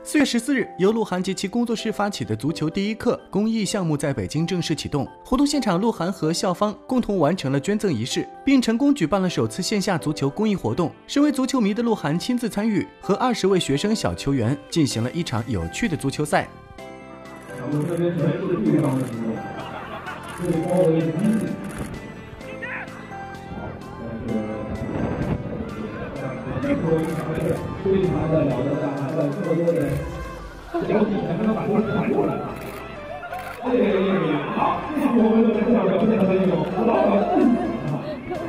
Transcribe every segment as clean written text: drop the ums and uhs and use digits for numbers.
4月14日，由鹿晗及其工作室发起的足球第一课公益项目在北京正式启动。活动现场，鹿晗和校方共同完成了捐赠仪式，并成功举办了首次线下足球公益活动。身为足球迷的鹿晗亲自参与，和20位学生小球员进行了一场有趣的足球赛。 我们这边全是地方的服务，最高的一批。非常的了得大，在这么多人，这个比才能把这个反过来。好，这是我们的这场表现很有福报的自己啊。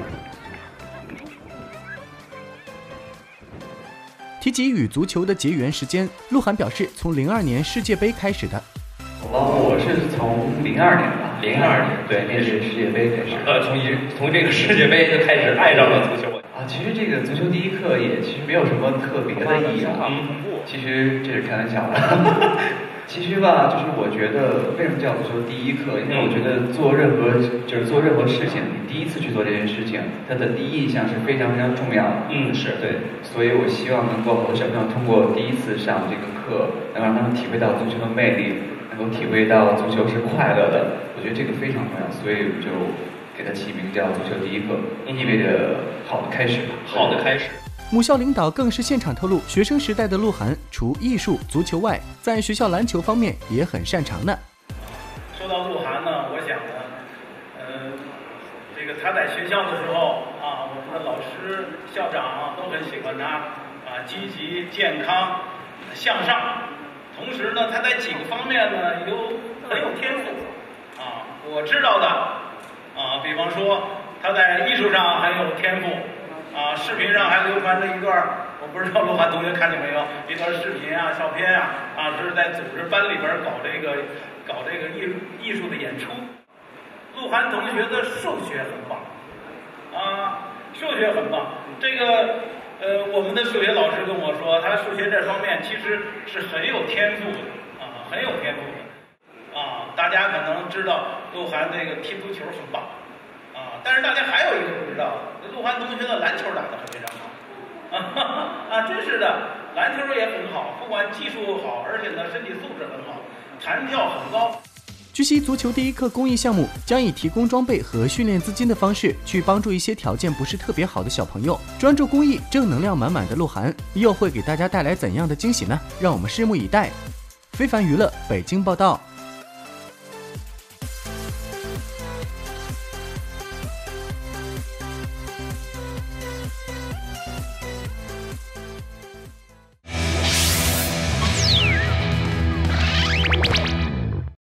提及与足球的结缘时间，鹿晗表示，从02年世界杯开始的。 我是从02年吧，02年，对，那是世界杯开始。 从这个世界杯就开始爱上了足球。 其实这个足球第一课也其实没有什么特别的意义啊。其实这是开玩笑的。其实吧，就是我觉得为什么叫足球第一课？因为我觉得做任何事情，你第一次去做这件事情，它的第一印象是非常非常重要的。 是对，所以我希望能够和小朋友通过第一次上这个课，能让他们体会到足球的魅力，能够体会到足球是快乐的。我觉得这个非常重要，所以就给它起名叫足球第一课，意味着好的开始。 好的开始。 母校领导更是现场透露，学生时代的鹿晗除艺术、足球外，在学校篮球方面也很擅长呢。 说到鹿晗呢，我想呢，这个他在学校的时候啊，我们的老师、校长都很喜欢他啊，积极、健康、向上。同时呢，他在几个方面呢很有天赋啊，我知道的啊，比方说他在艺术上很有天赋。啊，视频上还流传着一段，我不知道鹿晗同学看见没有？一段视频啊、照片啊，这是在组织班里边搞这个艺术的演出。鹿晗同学的数学很棒，数学很棒。这个我们的数学老师跟我说，他数学这方面其实是很有天赋的很有天赋的大家可能知道鹿晗这个踢足球很棒。但是大家还有一个不知道，鹿晗同学的篮球打得非常好，真是的，篮球也很好，不管技术好，而且呢身体素质很好，弹跳很高。 据悉，足球第一课公益项目将以提供装备和训练资金的方式，去帮助一些条件不是特别好的小朋友。专注公益、正能量满满的鹿晗，又会给大家带来怎样的惊喜呢？让我们拭目以待。非凡娱乐北京报道。